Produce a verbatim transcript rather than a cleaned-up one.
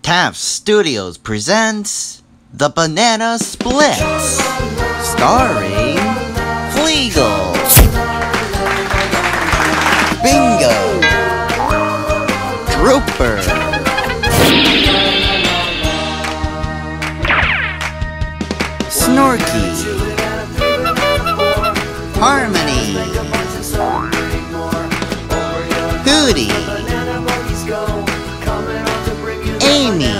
Taft Studios presents The Banana Splits, starring Fleagle, Bingo, Trooper, Snorky, Harmony, Hootie, Amy,